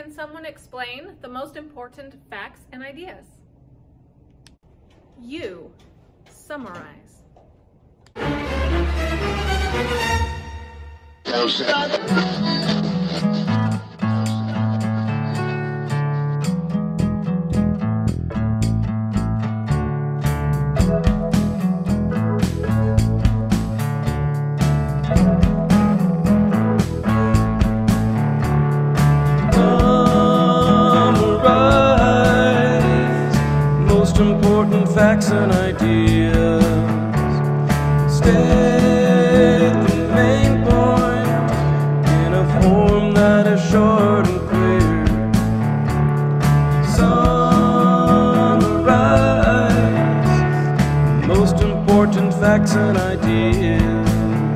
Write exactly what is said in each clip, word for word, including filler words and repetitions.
Can someone explain the most important facts and ideas? You. Summarize. Most important facts and ideas. State the main point in a form that is short and clear. Summarize most important facts and ideas.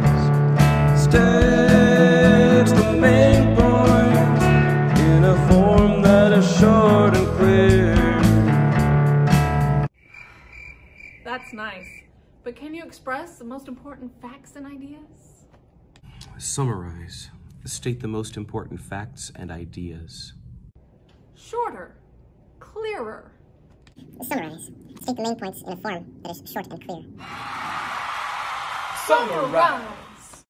State the main point in a form that is short and clear. That's nice. But can you express the most important facts and ideas? Summarize. State the most important facts and ideas. Shorter. Clearer. Summarize. State the main points in a form that is short and clear. Summarize.